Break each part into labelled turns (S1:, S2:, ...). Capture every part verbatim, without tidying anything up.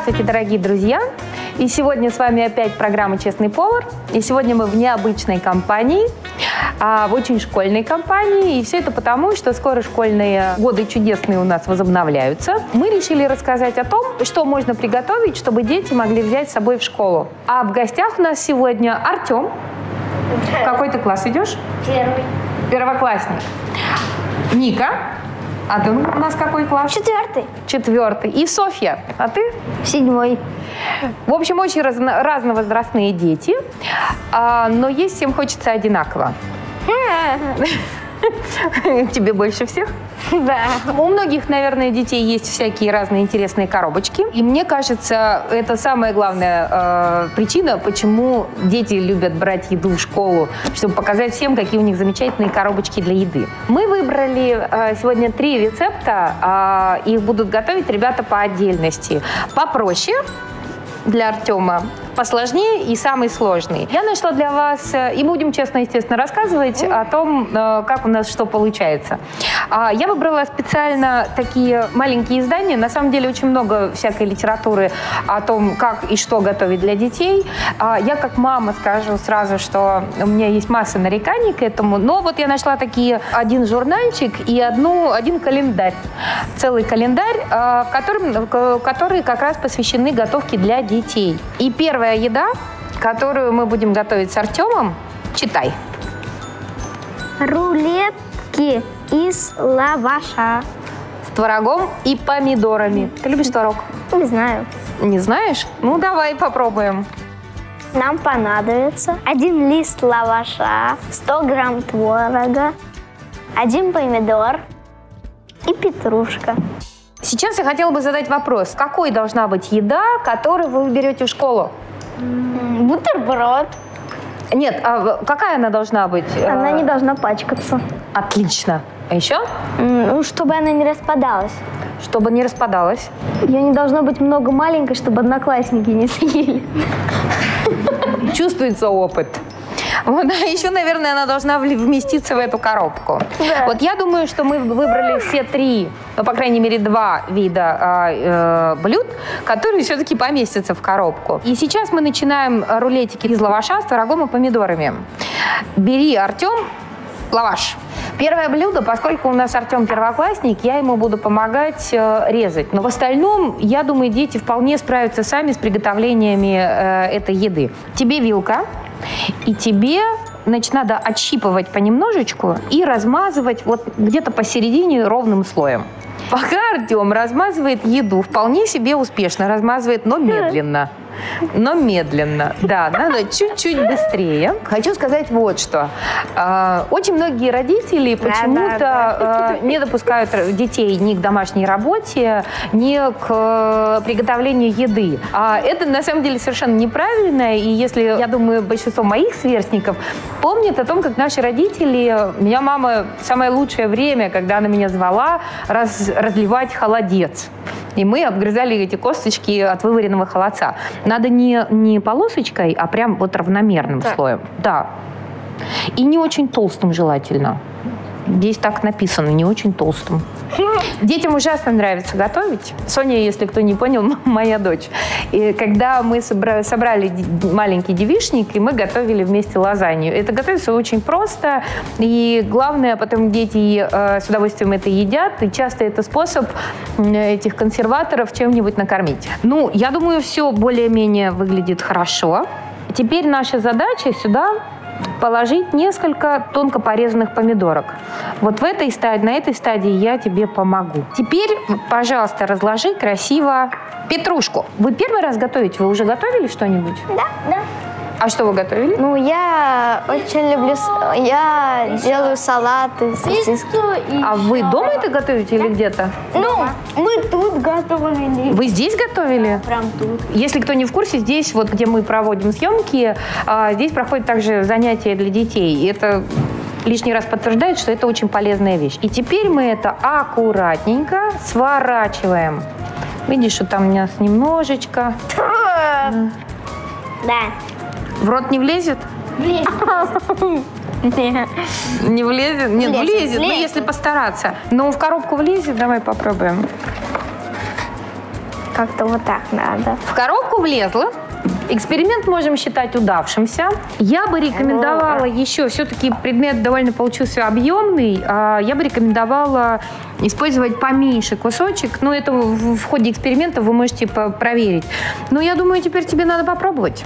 S1: Здравствуйте, дорогие друзья! И сегодня с вами опять программа «Честный повар». И сегодня мы в необычной компании, в очень школьной компании. И все это потому, что скоро школьные годы чудесные у нас возобновляются. Мы решили рассказать о том, что можно приготовить, чтобы дети могли взять с собой в школу. А в гостях у нас сегодня Артем. В какой ты класс идешь?
S2: Первый.
S1: Первоклассник. Ника. А ты у нас какой класс?
S2: Четвертый.
S1: Четвертый. И Софья. А ты?
S2: Седьмой.
S1: В общем, очень разно, разновозрастные дети, а, но есть всем хочется одинаково. Тебе больше всех?
S2: Да.
S1: У многих, наверное, детей есть всякие разные интересные коробочки. И мне кажется, это самая главная э, причина, почему дети любят брать еду в школу, чтобы показать всем, какие у них замечательные коробочки для еды. Мы выбрали э, сегодня три рецепта. Э, их будут готовить ребята по отдельности. Попроще для Артема, посложнее и самый сложный. Я нашла для вас, и будем честно, естественно, рассказывать о том, как у нас что получается. Я выбрала специально такие маленькие издания. На самом деле очень много всякой литературы о том, как и что готовить для детей. Я как мама скажу сразу, что у меня есть масса нареканий к этому, но вот я нашла такие один журнальчик и одну, один календарь. Целый календарь, которым, которые как раз посвящены готовке для детей. И первая еда, которую мы будем готовить с Артемом, читай.
S2: Рулетки из лаваша.
S1: С творогом и помидорами. Ты любишь творог?
S2: Не знаю.
S1: Не знаешь? Ну, давай попробуем.
S2: Нам понадобится один лист лаваша, сто грамм творога, один помидор и петрушка.
S1: Сейчас я хотела бы задать вопрос. Какой должна быть еда, которую вы берете в школу?
S2: Бутерброд.
S1: Нет, а какая она должна быть?
S2: Она не должна пачкаться.
S1: Отлично. А еще?
S2: Ну, чтобы она не распадалась.
S1: Чтобы не распадалась.
S2: Ее не должно быть много маленькой, чтобы одноклассники не съели.
S1: Чувствуется опыт. Вот, а еще, наверное, она должна вместиться в эту коробку.
S2: Да.
S1: Вот я думаю, что мы выбрали все три, ну, по крайней мере, два вида э, блюд, которые все-таки поместятся в коробку. И сейчас мы начинаем рулетики из лаваша с творогом и помидорами. Бери, Артем, лаваш. Первое блюдо, поскольку у нас Артем первоклассник, я ему буду помогать э, резать. Но в остальном, я думаю, дети вполне справятся сами с приготовлениями э, этой еды. Тебе вилка. И тебе, значит, надо отщипывать понемножечку и размазывать вот где-то посередине ровным слоем. Пока Артем размазывает еду, вполне себе успешно размазывает, но медленно. Но медленно. Да, надо чуть-чуть быстрее. Хочу сказать вот что. Э, очень многие родители почему-то
S2: да, да.
S1: э, не допускают детей ни к домашней работе, ни к э, приготовлению еды. А это на самом деле совершенно неправильно. И если, я думаю, большинство моих сверстников помнят о том, как наши родители, меня мама самое лучшее время, когда она меня звала, раз, разливать холодец. И мы обгрызали эти косточки от вываренного холодца. Надо не, не полосочкой, а прям вот равномерным
S2: так.
S1: слоем. Да. И не очень толстым желательно. Здесь так написано, не очень толстым. Детям ужасно нравится готовить. Соня, если кто не понял, моя дочь. И когда мы собрали, собрали маленький девичник, и мы готовили вместе лазанью. Это готовится очень просто. И главное, потом дети э, с удовольствием это едят. И часто это способ этих консерваторов чем-нибудь накормить. Ну, я думаю, все более-менее выглядит хорошо. Теперь наша задача сюда положить несколько тонко порезанных помидорок. Вот в этой стадии, на этой стадии я тебе помогу. Теперь, пожалуйста, разложи красиво петрушку. Вы первый раз готовите? Вы уже готовили что-нибудь?
S2: Да, да.
S1: А что вы готовили?
S2: Ну, я очень люблю, я делаю салаты, сосиски.
S1: А вы дома это готовите или где-то?
S2: Ну, мы тут готовили.
S1: Вы здесь готовили?
S2: Прям тут.
S1: Если кто не в курсе, здесь, вот где мы проводим съемки, здесь проходят также занятия для детей. И это лишний раз подтверждает, что это очень полезная вещь. И теперь мы это аккуратненько сворачиваем. Видишь, что там у нас немножечко.
S2: Да.
S1: В рот не влезет?
S2: Влезет. Нет.
S1: Не влезет? Нет,
S2: Влезет,
S1: влезет, ну
S2: влезет.
S1: если постараться. Но в коробку влезет, давай попробуем.
S2: как-то вот так надо.
S1: В коробку влезла. Эксперимент можем считать удавшимся. Я бы рекомендовала еще, все-таки предмет довольно получился объемный, я бы рекомендовала использовать поменьше кусочек. Но это в, в ходе эксперимента вы можете проверить. Но я думаю, теперь тебе надо попробовать.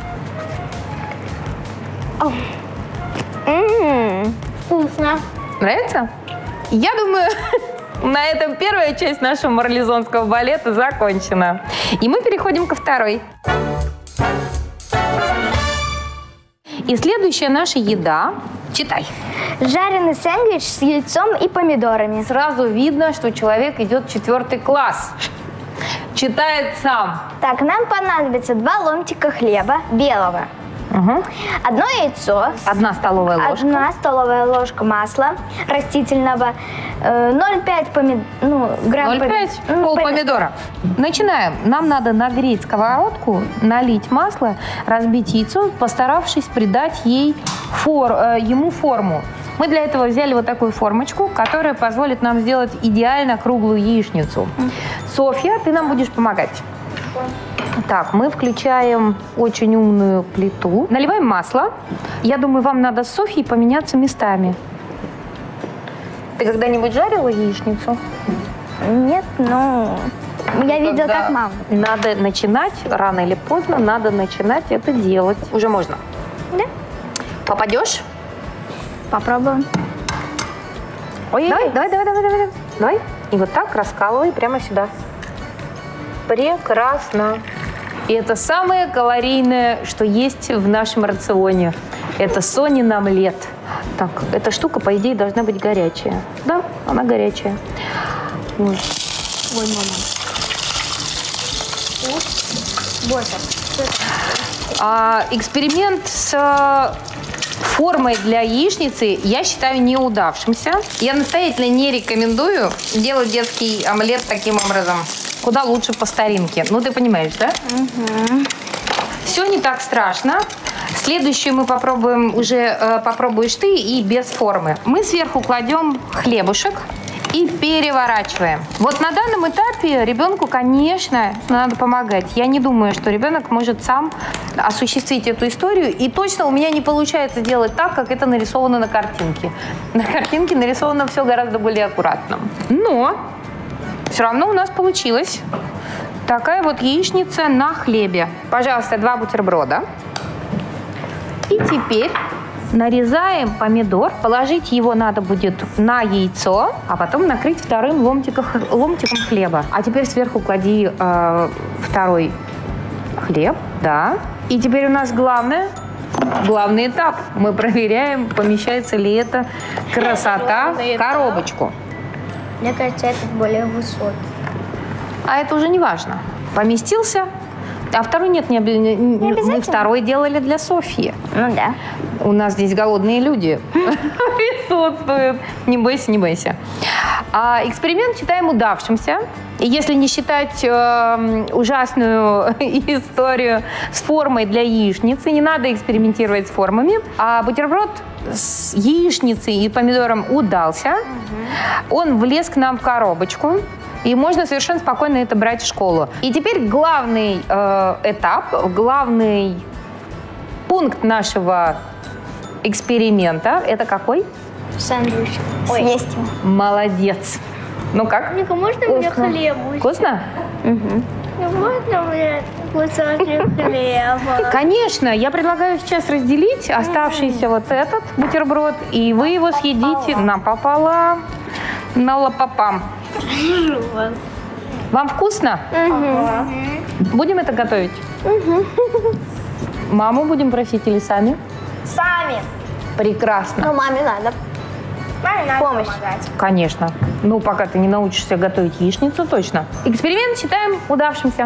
S2: Ммм, вкусно.
S1: Нравится? Я думаю, на этом первая часть нашего марлезонского балета закончена. И мы переходим ко второй. И следующая наша еда. Читай.
S2: Жареный сэндвич с яйцом и помидорами.
S1: Сразу видно, что человек идет в четвертый класс. Читает сам.
S2: Так, нам понадобится два ломтика хлеба белого.
S1: Угу.
S2: Одно яйцо.
S1: Одна столовая ложка.
S2: Одна столовая ложка масла растительного. ноль целых пять помид... ну, грамм
S1: ноль целых пять?
S2: пом...
S1: Пол помидора. Начинаем. Нам надо нагреть сковородку, налить масло, разбить яйцо, постаравшись придать ей фор... ему форму. Мы для этого взяли вот такую формочку, которая позволит нам сделать идеально круглую яичницу. Софья, ты нам будешь помогать. Так, мы включаем очень умную плиту. Наливаем масло. Я думаю, вам надо с Софьей поменяться местами. Ты когда-нибудь жарила яичницу?
S2: Нет, ну, я видела,
S1: Когда
S2: как мама.
S1: Надо начинать, рано или поздно, надо начинать это делать. Уже можно.
S2: Да?
S1: Попадешь?
S2: Попробуем.
S1: Ой, давай, давай, давай, давай, давай. Давай. И вот так раскалывай прямо сюда. Прекрасно. И это самое калорийное, что есть в нашем рационе. Это Сонин омлет. Так, эта штука, по идее, должна быть горячая. Да, она горячая. Вот.
S2: Ой, мама. Больше.
S1: А, эксперимент с формой для яичницы я считаю неудавшимся. Я настоятельно не рекомендую делать детский омлет таким образом. Куда лучше по старинке. Ну, ты понимаешь, да?
S2: Угу.
S1: Все не так страшно. Следующую мы попробуем, уже э, попробуешь ты и без формы. Мы сверху кладем хлебушек и переворачиваем. Вот на данном этапе ребенку, конечно, надо помогать. Я не думаю, что ребенок может сам осуществить эту историю. И точно у меня не получается делать так, как это нарисовано на картинке. На картинке нарисовано все гораздо более аккуратно. Но все равно у нас получилось такая вот яичница на хлебе. Пожалуйста, два бутерброда. И теперь нарезаем помидор. Положить его надо будет на яйцо, а потом накрыть вторым ломтиком, ломтиком хлеба. А теперь сверху клади э, второй хлеб. Да. И теперь у нас главное, главный этап. Мы проверяем, помещается ли эта красота в коробочку.
S2: Мне кажется, этот более высокий.
S1: А это уже не важно. Поместился. А второй нет, не, не, не мы второй делали для Софьи.
S2: Ну да.
S1: У нас здесь голодные люди присутствуют. Не бойся, не бойся. А эксперимент считаем удавшимся. И если не считать э, ужасную историю с формой для яичницы, не надо экспериментировать с формами. А бутерброд с яичницей и помидором удался. Угу. Он влез к нам в коробочку. И можно совершенно спокойно это брать в школу. И теперь главный э, этап, главный пункт нашего эксперимента, это какой?
S2: Сэндвич. Съесть его.
S1: Молодец. Ну как?
S2: Ника, можно мне хлеб?
S1: Вкусно?
S2: Угу. Можно мне кусочек хлеба?
S1: Конечно. Я предлагаю сейчас разделить оставшийся вот этот бутерброд, и вы его съедите напополам, налапопам. Вам вкусно?
S2: Угу.
S1: Будем это готовить?
S2: Угу.
S1: Маму будем просить или сами?
S2: Сами.
S1: Прекрасно.
S2: Ну, маме надо. Маме надо
S1: помощь.
S2: Помогать.
S1: Конечно. Ну, пока ты не научишься готовить яичницу, точно. Эксперимент считаем удавшимся.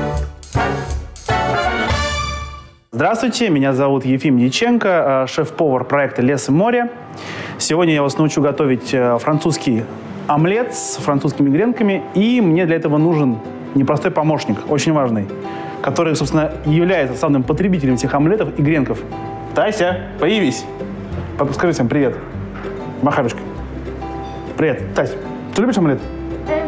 S3: Здравствуйте, меня зовут Ефим Дьяченко, шеф-повар проекта «Лес и море». Сегодня я вас научу готовить французский омлет с французскими гренками, и мне для этого нужен непростой помощник, очень важный, который, собственно, является основным потребителем этих омлетов и гренков. Тася, появись. Скажи всем привет. Махай ручкой. Привет. Тась, ты любишь омлет?
S2: Угу.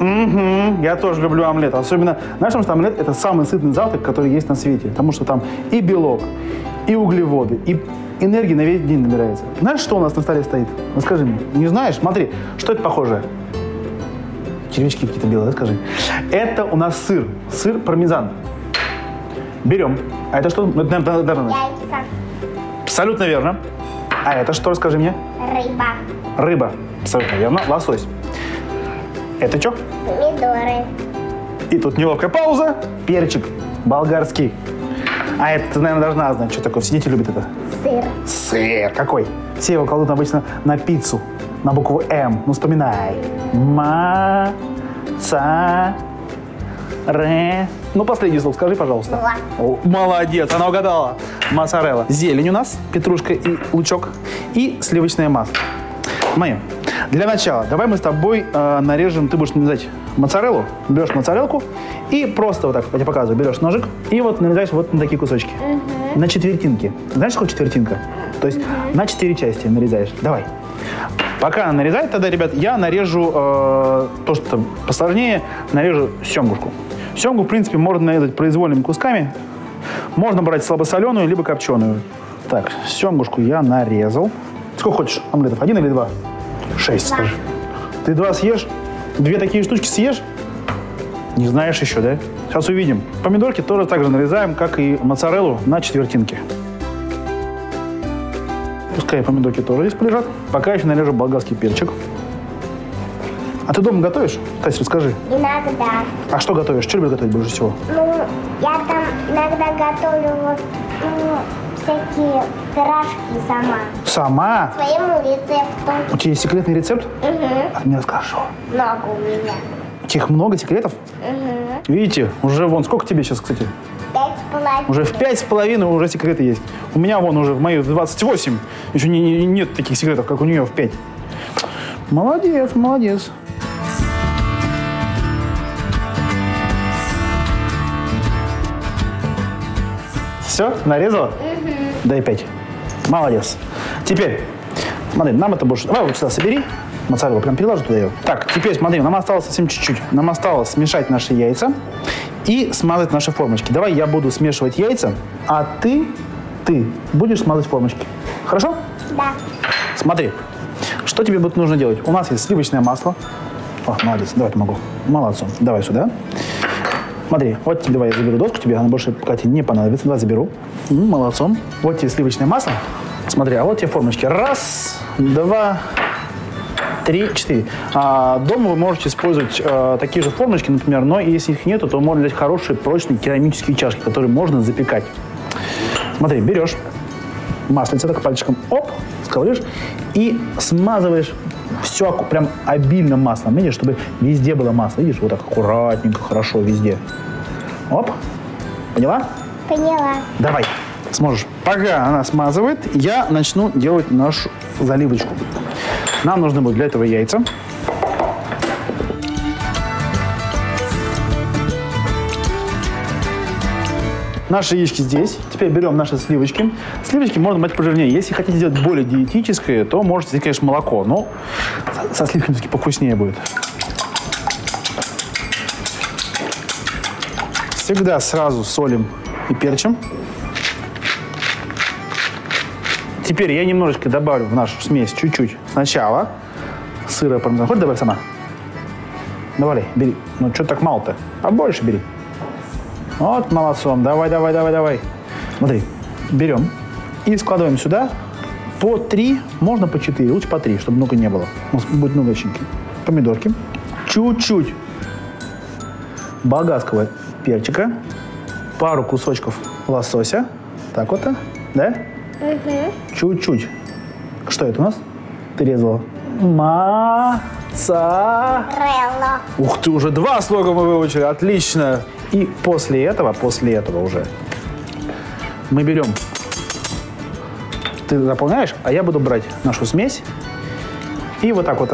S3: Угу, я тоже люблю омлет. Особенно, знаешь, потому что омлет – это самый сытный завтрак, который есть на свете. Потому что там и белок, и углеводы, и энергии на весь день набирается. Знаешь, что у нас на столе стоит? Расскажи мне. Не знаешь? Смотри, что это похоже? Червячки какие-то белые, да, скажи. Это у нас сыр. Сыр пармезан. Берем. А это что? Это, наверное, наверное,
S2: Яйца.
S3: абсолютно верно. А это что, расскажи мне?
S2: Рыба.
S3: Рыба. Абсолютно верно. Лосось. Это что?
S2: Помидоры.
S3: И тут неловкая пауза. Перчик болгарский. А это ты, наверное, должна знать, что такое. Все дети любят это.
S2: Сыр.
S3: Сыр. Какой? Все его кладут обычно на пиццу. На букву М. Ну, вспоминай. Ма, ца, ре. Ну, последний звук скажи, пожалуйста.
S2: Ла.
S3: О, молодец, она угадала. Моцарелла. Зелень у нас, петрушка и лучок. И сливочное масло. Смотри, для начала давай мы с тобой э, нарежем, ты будешь нарезать моцареллу, берешь моцарелку и просто вот так, я тебе показываю, берешь ножик и вот нарезаешь вот на такие кусочки. Угу. На четвертинки. Знаешь, сколько четвертинка? То есть угу. на четыре части нарезаешь. Давай. Пока она нарезает, тогда, ребят, я нарежу э, то, что посложнее, нарежу семгушку. Семгу, в принципе, можно нарезать произвольными кусками. Можно брать слабосоленую, либо копченую. Так, семгушку я нарезал. Сколько хочешь омлетов? Один или два? Шесть,
S2: Два.
S3: скажи. Ты два съешь? Две такие штучки съешь? Не знаешь еще, да? Сейчас увидим. Помидорки тоже так же нарезаем, как и моцареллу, на четвертинки. Пускай помидорки тоже здесь полежат. Пока еще нарежу болгарский перчик. А ты дома готовишь? Тася, расскажи.
S2: Иногда.
S3: А что готовишь? Что любишь готовить больше всего?
S2: Ну, я там иногда готовлю вот, ну, всякие пирожки сама.
S3: Сама?
S2: Своему рецепту.
S3: У тебя есть секретный рецепт?
S2: Угу.
S3: А ты мне расскажешь.
S2: Много у меня.
S3: У тебя их много секретов?
S2: Угу.
S3: Видите, уже вон, сколько тебе сейчас, кстати?
S2: Пять с половиной.
S3: Уже в пять с половиной уже секреты есть. У меня вон уже в мои двадцать восемь еще не, не- нет таких секретов, как у нее в пять. Молодец, молодец. Все, нарезала? Угу. Дай пять. Молодец. Теперь, смотри, нам это больше... Давай вот сюда собери. Моцареллу прям переложу туда ее. Так, теперь смотри, нам осталось совсем чуть-чуть. Нам осталось смешать наши яйца и смазать наши формочки. Давай я буду смешивать яйца, а ты, ты будешь смазать формочки. Хорошо?
S2: Да.
S3: Смотри, что тебе будет нужно делать? У нас есть сливочное масло. О, молодец, давай помогу. Молодцом. Давай сюда. Смотри, вот тебе, давай я заберу доску, тебе она больше, Кате, не понадобится. Давай заберу. М, молодцом. Вот тебе сливочное масло. Смотри, а вот тебе формочки. Раз, два, три, четыре. А, дома вы можете использовать а, такие же формочки, например, но если их нету, то можно взять хорошие, прочные керамические чашки, которые можно запекать. Смотри, берешь маслице, так пальчиком, оп, сковоришь и смазываешь все прям обильно маслом, видишь, чтобы везде было масло, видишь, вот так аккуратненько, хорошо везде. Оп, поняла?
S2: Поняла.
S3: Давай, сможешь. Пока она смазывает, я начну делать нашу заливочку. Нам нужны будут для этого яйца. Наши яички здесь. Теперь берем наши сливочки. Сливочки можно брать пожирнее. Если хотите сделать более диетическое, то можете взять, конечно, молоко. Но со сливками все-таки повкуснее будет. Всегда сразу солим и перчим. Теперь я немножечко добавлю в нашу смесь чуть-чуть сначала сыра пармезан. Хочешь добавить сама? Давай, бери. Ну, что так мало-то? Побольше бери. Вот, молодцом. Давай, давай, давай, давай. Смотри, берем и складываем сюда по три, можно по четыре, лучше по три, чтобы много не было. У нас будет много начинки. Помидорки. Чуть-чуть болгарского перчика. Пару кусочков лосося. Так вот, да?
S2: Угу.
S3: Чуть-чуть. Что это у нас? Ты резала. Моцарелла. Ух ты, уже два слога мы выучили. Отлично. И после этого, после этого уже мы берем. Ты заполняешь, а я буду брать нашу смесь и вот так вот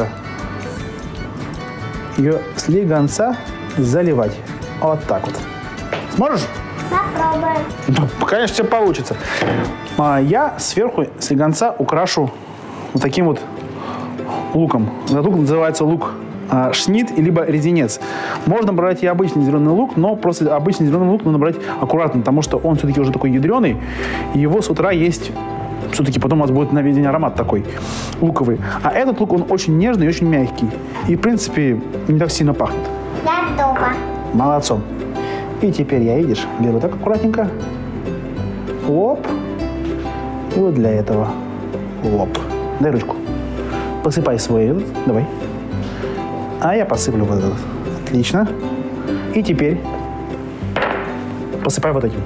S3: ее слегонца заливать. Вот так вот. Сможешь?
S2: Попробуем.
S3: Ну, конечно, все получится. А я сверху слегонца украшу вот таким вот луком. Этот лук называется лук а, шнит либо резинец. Можно брать и обычный зеленый лук, но просто обычный зеленый лук нужно брать аккуратно, потому что он все-таки уже такой ядреный, и его с утра есть все-таки потом у вас будет на весь день аромат такой луковый. А этот лук, он очень нежный и очень мягкий. И, в принципе, не так сильно пахнет.
S2: Готово.
S3: Молодцом. И теперь я, видишь, беру так аккуратненько. Оп. И вот для этого. Оп. Дай ручку. Посыпай свой этот. Давай. А я посыплю вот этот. Отлично. И теперь посыпай вот этим.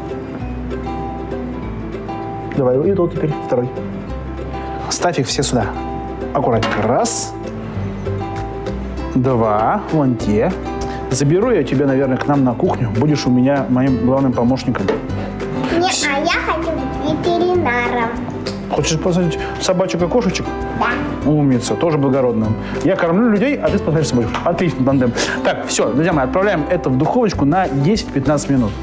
S3: Давай, и тот теперь второй. Ставь их все сюда. Аккуратненько. Раз. Два. Вон те. Заберу я тебя, наверное, к нам на кухню. Будешь у меня моим главным помощником.
S2: Не, а я хочу быть ветеринаром.
S3: Хочешь посадить собачек и кошечек?
S2: Да.
S3: Умница, тоже благородным. Я кормлю людей, а ты спасаешь собачек. Отлично, тандем. Так, все, друзья мои, отправляем это в духовочку на десять-пятнадцать минут.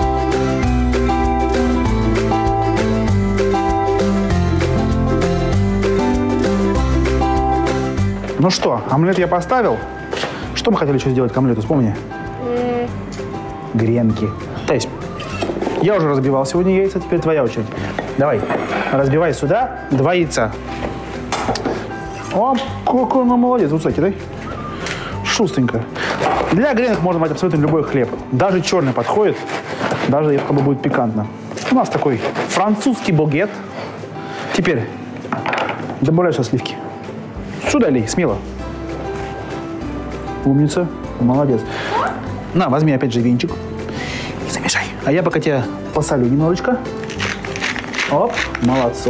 S3: Ну что, омлет я поставил. Что мы хотели еще сделать к омлету, вспомни? Mm. Гренки. То есть, я уже разбивал сегодня яйца, теперь твоя очередь. Давай, разбивай сюда два яйца. О, какой он молодец, высокий, да? Шустренько. Для гренок можно брать абсолютно любой хлеб. Даже черный подходит, даже если будет пикантно. У нас такой французский багет. Теперь добавляю сюда сливки. Сюда лей, смело. Умница, молодец. На, возьми опять же венчик и замешай. А я пока тебя посолю немножечко. Оп, молодцом.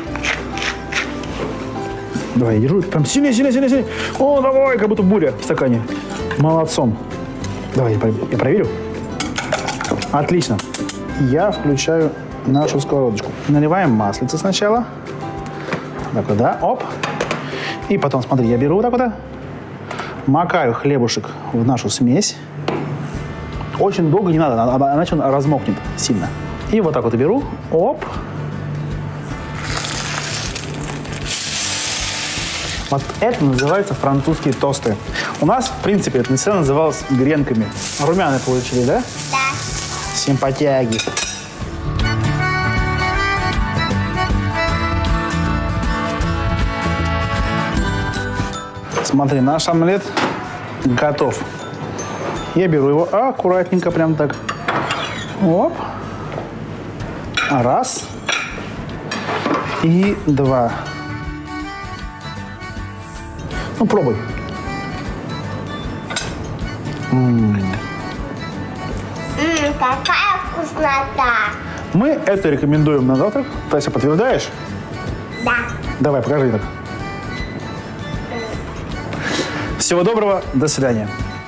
S3: Давай, я держу. Прям сильнее, сильнее, сильнее, сильнее. О, давай, как будто буря в стакане. Молодцом. Давай, я, я проверю. Отлично. Я включаю нашу сковородочку. Наливаем маслице сначала. Так вот, да, оп. И потом, смотри, я беру вот так вот, макаю хлебушек в нашу смесь. Очень долго не надо, иначе он размокнет сильно. И вот так вот беру, оп. Вот это называется французские тосты. У нас, в принципе, это всегда называлось гренками. Румяные получили, да?
S2: Да.
S3: Симпатяги. Смотри, наш омлет готов. Я беру его аккуратненько, прям так. Оп. Раз. И два. Ну, пробуй. М-м.
S2: Ммм, какая вкуснота.
S3: Мы это рекомендуем на завтрак. Тася, подтверждаешь?
S2: Да.
S3: Давай, покажи так. Всего доброго, до свидания.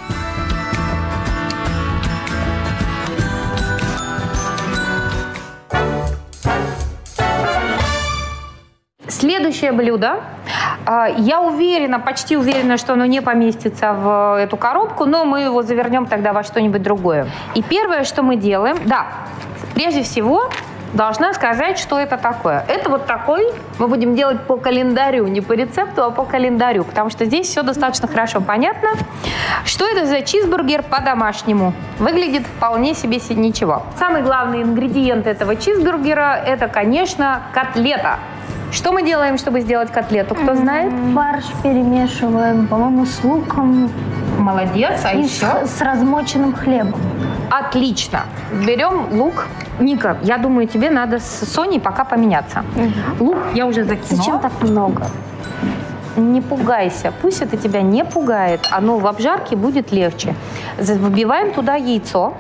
S1: Следующее блюдо. Я уверена, почти уверена, что оно не поместится в эту коробку, но мы его завернем тогда во что-нибудь другое. И первое, что мы делаем, да, прежде всего, должна сказать, что это такое. Это вот такой, мы будем делать по календарю, не по рецепту, а по календарю, потому что здесь все достаточно хорошо понятно. Что это за чизбургер по-домашнему? Выглядит вполне себе ничего. Самый главный ингредиент этого чизбургера – это, конечно, котлета. Что мы делаем, чтобы сделать котлету? Кто знает?
S2: Фарш перемешиваем, по-моему, с луком.
S1: Молодец. А
S2: и
S1: еще?
S2: С, с размоченным хлебом.
S1: Отлично. Берем лук. Ника, я думаю, тебе надо с Соней пока поменяться. Угу. Лук я уже закинула.
S2: Зачем так много?
S1: Не пугайся. Пусть это тебя не пугает. Оно в обжарке будет легче. Выбиваем туда яйцо.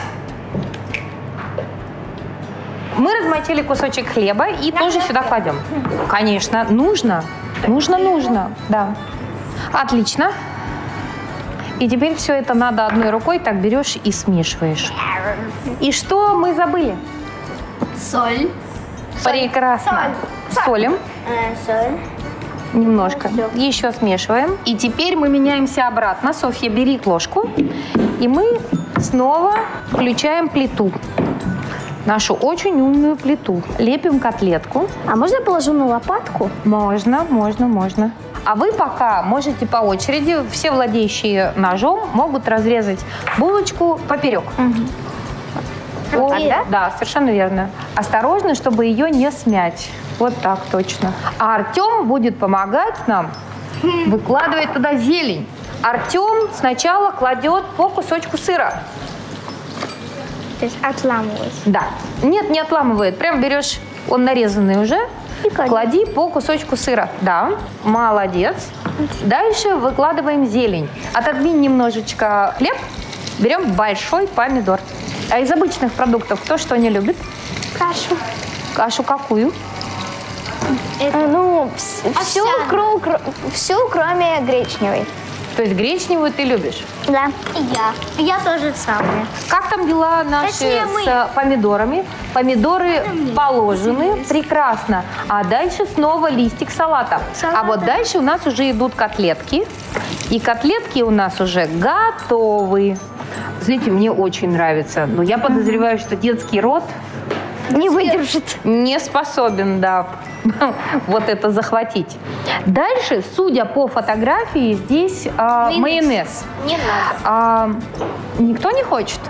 S1: Мы размочили кусочек хлеба и да, тоже да, сюда да. кладем. Конечно, нужно. Нужно, нужно. Да. Отлично. И теперь все это надо одной рукой так берешь и смешиваешь. И что мы забыли?
S2: Соль.
S1: Прекрасно. Соль. Солим.
S2: Э, соль.
S1: Немножко. Все. Еще смешиваем. И теперь мы меняемся обратно. Софья, бери ложку. И мы снова включаем плиту. Нашу очень умную плиту. Лепим котлетку.
S2: А можно я положу на лопатку?
S1: Можно, можно, можно. А вы пока можете по очереди, все владеющие ножом, могут разрезать булочку поперек.
S2: Угу.
S1: О,
S2: Так, да?
S1: Да, совершенно верно. Осторожно, чтобы ее не смять. Вот так точно. А Артем будет помогать нам выкладывать туда зелень. Артем сначала кладет по кусочку сыра.
S2: То есть отламывать.
S1: Да. Нет, не отламывает. Прям берешь, он нарезанный уже,
S2: И клади.
S1: клади по кусочку сыра. Да, молодец. Дальше выкладываем зелень. Отодвинь немножечко хлеб, берем большой помидор. А из обычных продуктов кто что не любит?
S2: Кашу.
S1: Кашу какую?
S2: Э, Ну, вс- всю,
S4: Овсяную.
S2: кру- кр- всю, кроме гречневой.
S1: То есть гречневую ты любишь.
S2: Да.
S4: И я. Я тоже самое.
S1: Как там дела наши
S4: Точнее, мы.
S1: с помидорами? Помидоры положены, прекрасно. А дальше снова листик салата.
S2: Салата.
S1: А вот дальше у нас уже идут котлетки. И котлетки у нас уже готовы. Знаете, мне очень нравится. Но я подозреваю, что детский рот
S2: Не выдержит.
S1: не способен, да, вот это захватить. Дальше, судя по фотографии, здесь а, майонез.
S4: Не надо.
S1: А, никто не хочет?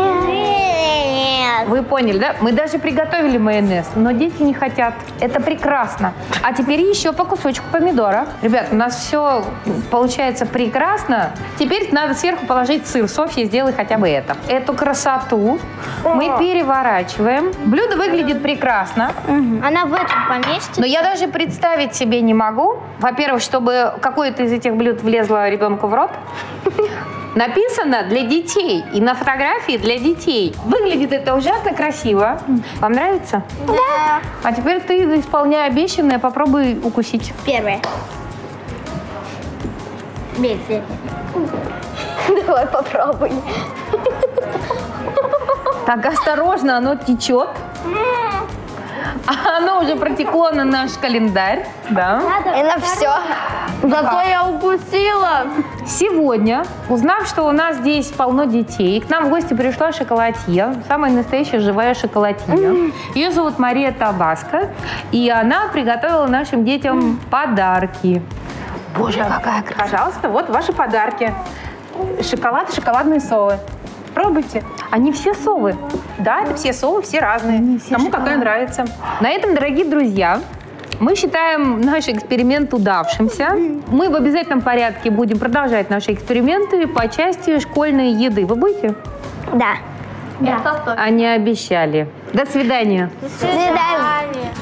S4: Нет.
S1: Вы поняли, да? Мы даже приготовили майонез, но дети не хотят. Это прекрасно. А теперь еще по кусочку помидора. Ребят, у нас все получается прекрасно. Теперь надо сверху положить сыр. Софья, сделай хотя бы это. Эту красоту мы переворачиваем. Блюдо выглядит прекрасно.
S4: Она в этом поместится.
S1: Но я даже представить себе не могу. Во-первых, чтобы какое-то из этих блюд влезло ребенку в рот. Написано для детей. И на фотографии для детей. Выглядит это ужасно красиво. Вам нравится?
S4: Да.
S1: А теперь ты, исполняя обещанное, попробуй укусить.
S4: Первое. Медленно.
S2: Давай попробуй.
S1: Так, осторожно, оно течет. А оно уже протекло на наш календарь. Да.
S2: И на все.
S1: Зато
S2: я укусила.
S1: Сегодня, узнав, что у нас здесь полно детей, к нам в гости пришла шоколадье, самая настоящая живая шоколадье. Ее зовут Мария Табаско, и она приготовила нашим детям подарки. Боже, какая красота!
S5: Пожалуйста, вот ваши подарки. Шоколад и шоколадные совы. Пробуйте.
S1: Они все совы.
S5: Да, это все совы, все разные.
S1: все
S5: Кому какая нравится.
S1: На этом, дорогие друзья, мы считаем наш эксперимент удавшимся. Мы в обязательном порядке будем продолжать наши эксперименты по части школьной еды. Вы будете?
S2: Да.
S4: Да.
S1: Они обещали. До свидания.
S2: До свидания.